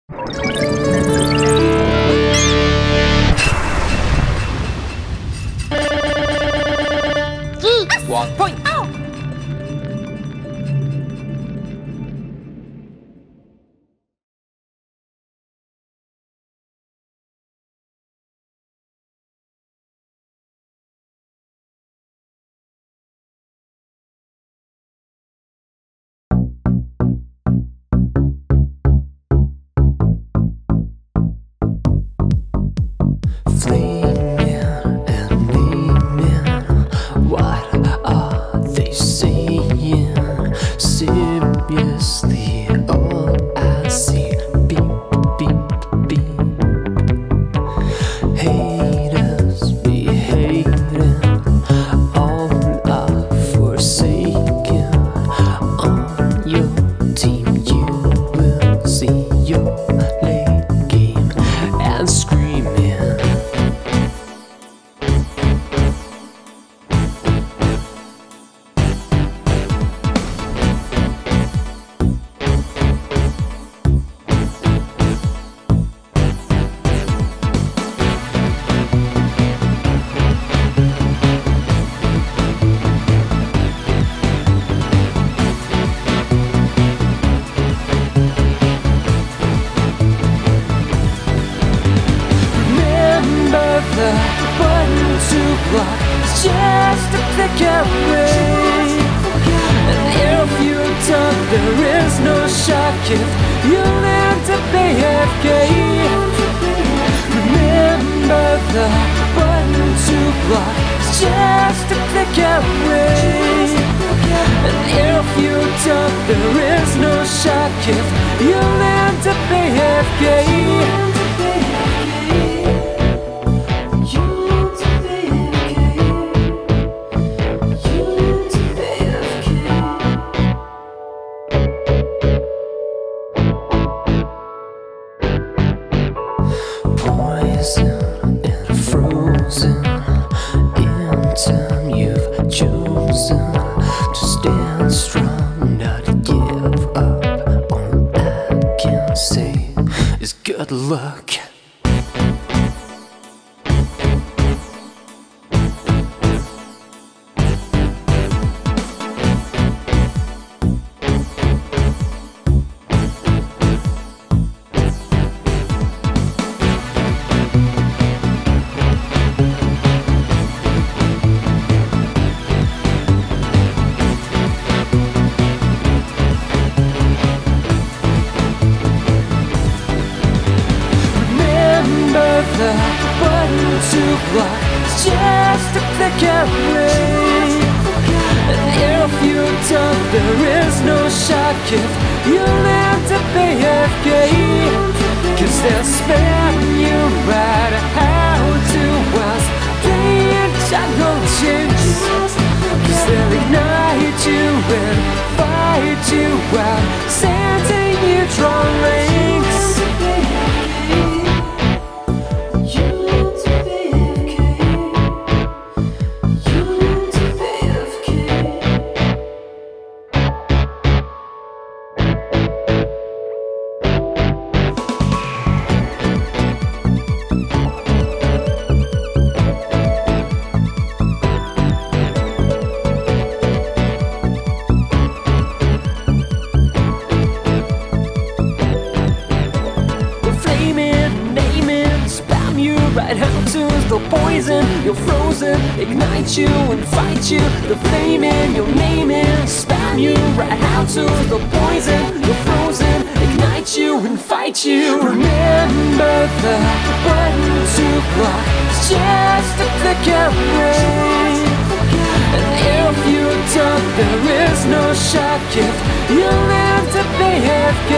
1 point. Oh. Seriously, all I see, beep, beep, beep. Haters be hating, all are forsaken. On your team, you will see your late game and screaming. The button to block is just a click away. And if you don't, there is no shock if you learn to pay AFK. Remember, the button to block is just a click away. And if you don't, there is no shock if you learn to pay AFK. Poison and frozen in time, you've chosen to stand strong, not give up. All I can say is good luck. The button to block is just a click away. And if you don't, there is no shock if you learn to pay AFK. Cause they'll spam you right how to whilst playing jungle chase. Cause they'll ignite you and fight you while sending you draw links. Right how to's the poison, you're frozen, ignite you and fight you. The flame in your name is spam you. Right how to's the poison, you're frozen, ignite you and fight you. Remember, the button to block is just a click away. And if you don't, there is no shock if you learn to pay AFK.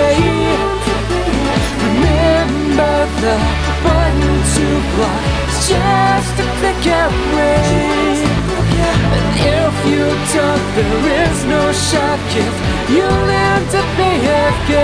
Remember, the button to block is just a click away. And if you don't, there is no shock if you learn to pay AFK.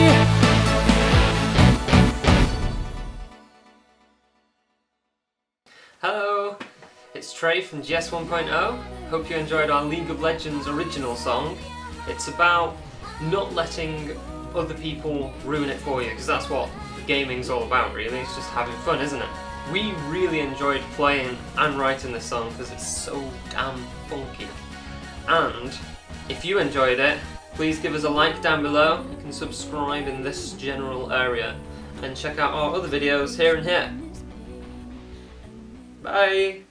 Hello, it's Tre from GS 1.0. Hope you enjoyed our League of Legends original song. It's about not letting other people ruin it for you, because that's what gaming's all about really, it's just having fun, isn't it? We really enjoyed playing and writing this song because it's so damn funky. And if you enjoyed it, please give us a like down below, you can subscribe in this general area, and check out our other videos here and here. Bye!